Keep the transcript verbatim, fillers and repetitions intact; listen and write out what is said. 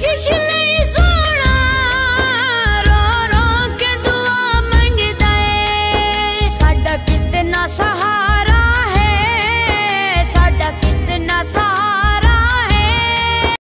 बख्शिश लई सोना रो रो के दुआ मंगदा है, साडा कितना सहारा